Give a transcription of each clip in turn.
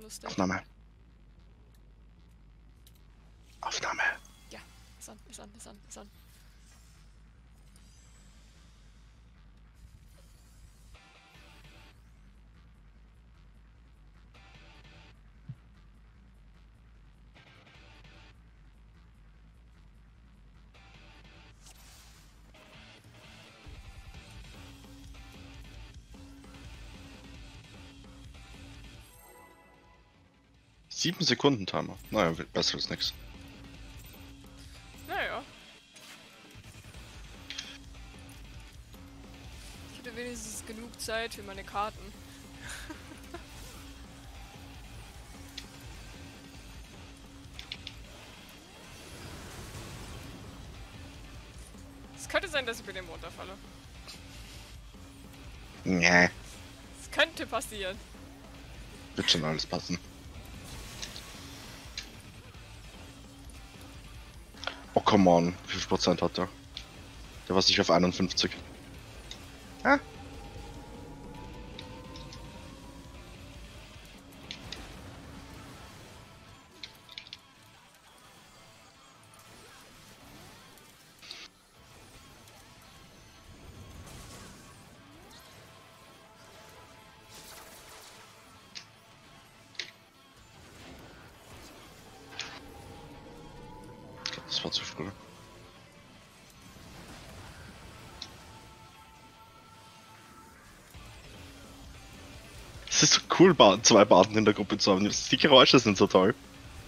lustig. Aufnahme. Aufnahme. Ja, ist an, ist an, ist an, ist an. Sieben Sekunden Timer. Naja, besser als nix. Naja. Ich hatte wenigstens genug Zeit für meine Karten. Es könnte sein, dass ich mit dem runterfalle. Nee, Es könnte passieren. wird schon alles passen. Oh, come on. Wie viel Prozent hat der? Der war sich auf 51. Ah. Das war zu früh. Es ist so cool, zwei Baden in der Gruppe zu haben. Die Geräusche sind so toll.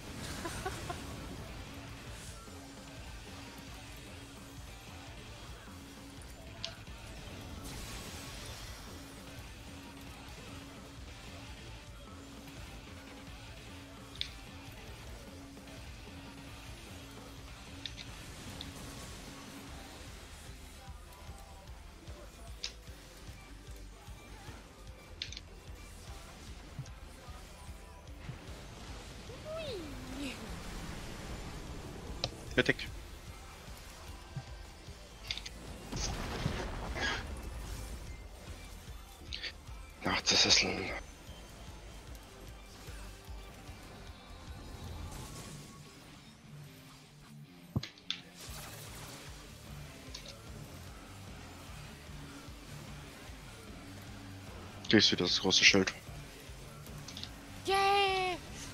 Mittig. Ach, das ist... Hier ist wieder das große Schild. Yay!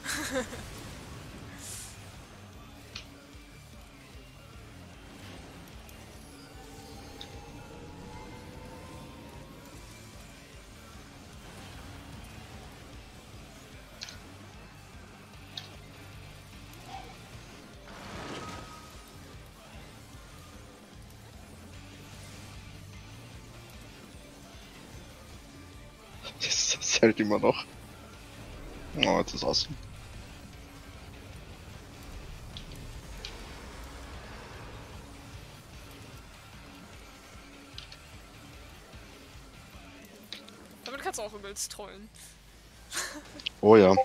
Das hält immer noch. Oh, jetzt ist aus. Damit kannst du auch übelst trollen. Oh ja.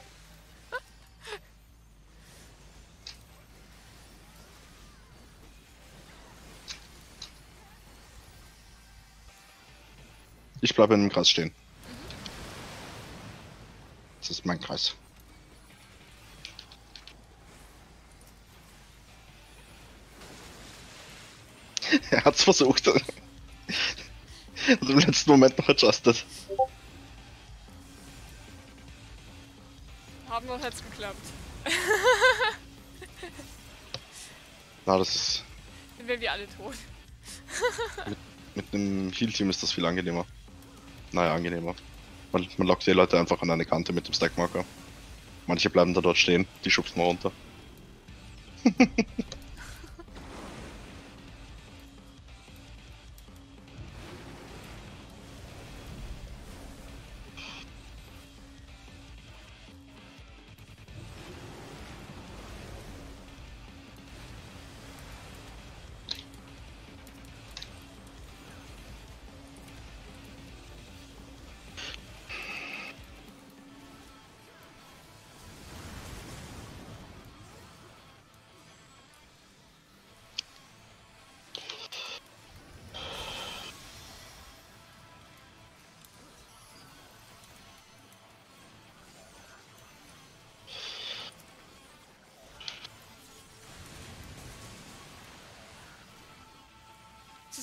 Ich bleibe in dem Kreis stehen. Das ist mein Kreis. Er hat's versucht. Und im letzten Moment noch adjusted. Haben wir jetzt geklappt. Na, das ist... Dann wären wir alle tot. Mit einem Heal-Team ist das viel angenehmer. Naja, angenehmer. Man lockt die Leute einfach an eine Kante mit dem Stackmarker. Manche bleiben da dort stehen, die schubst man runter.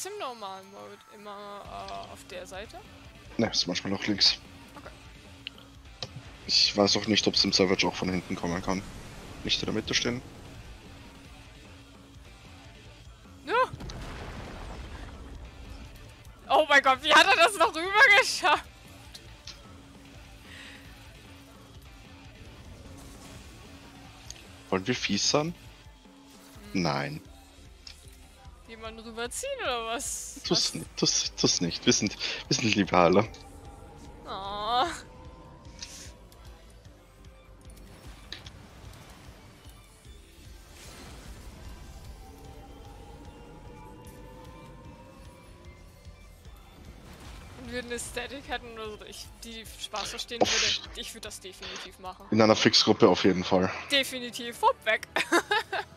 ist im normalen Mode immer auf der Seite? Ne, ist manchmal auch links. Okay. Ich weiß auch nicht, ob es im Savage auch von hinten kommen kann. Nicht in der Mitte stehen. Ja. Oh mein Gott, wie hat er das noch rüber geschafft? Wollen wir fies sein? Nein. Jemanden rüberziehen oder was? Tu's nicht. Wir sind liebe alle. Oh. Wenn wir eine Static hätten oder so, die Spaß verstehen würde, ich würde das definitiv machen. In einer Fixgruppe auf jeden Fall. Definitiv, hopp weg.